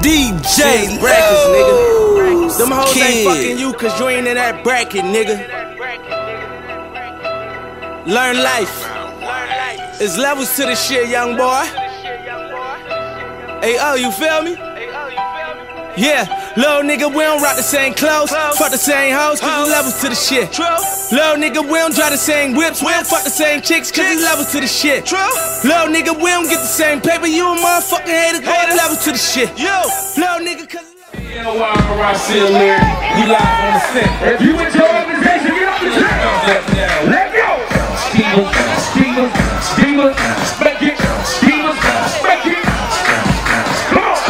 DJ brackets, nigga. Them hoes Kid. ain't fucking you cause you ain't in that bracket, nigga. Learn life. It's levels to the shit, young boy. Hey, oh, you feel me? Yeah, little nigga, we don't rock the same clothes, fuck the same hoes, cause it's levels to the shit. Little nigga, we don't drive the same whips, we don't fuck the same chicks, cause it's levels to the shit. Little nigga, we don't get the same paper, you a motherfucking hater, go to levels to the shit. Little nigga, cause You know why I'm right here, lyric. We live on the set. If you enjoy organization, get up the track. Let go. Schemers, schemers, schemers, make it. Schemers, make it. Come on.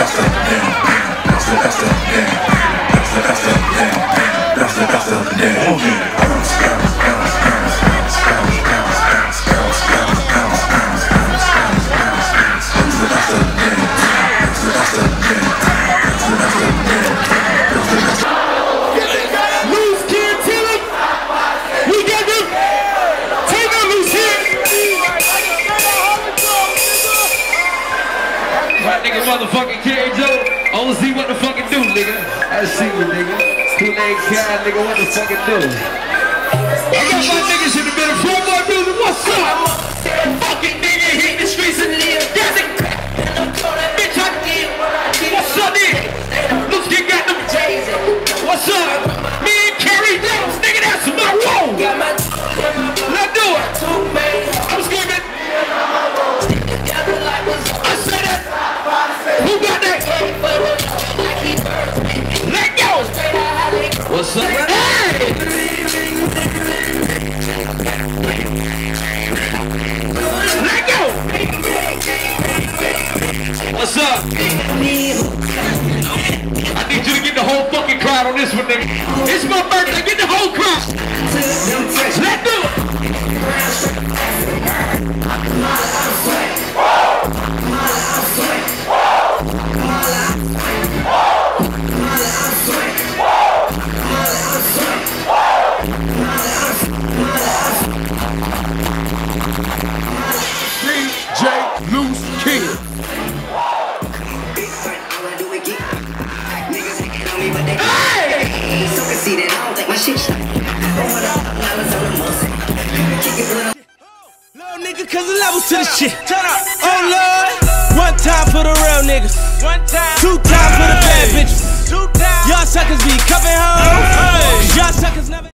Nigga, motherfucking K. Joe. I wanna see what the fucking do, nigga. I see you, nigga. Two-leg cat, nigga, what the fucking do? I got my niggas in the middle. Four more music, what's up? Fucking nigga hit the streets and live. That's it. Bitch, I did what I did. What's up, nigga? Loosekid got them. What's up? Me and Kerry Jones, nigga, that's my role. Let's do it. I'm screaming. I said it. Who got that? Let go! What's up? Hey! Let go! What's up? I need you to get the whole fucking crowd on this one, nigga. It's my birthday, get the whole crowd. Let's do it! Loosekid. Hey! So can see that I don't think my shit's little nigga, cause the levels to the shit. Oh Lord, one time for the real niggas, two times for the bad bitches. Y'all suckers be coming home, y'all suckers never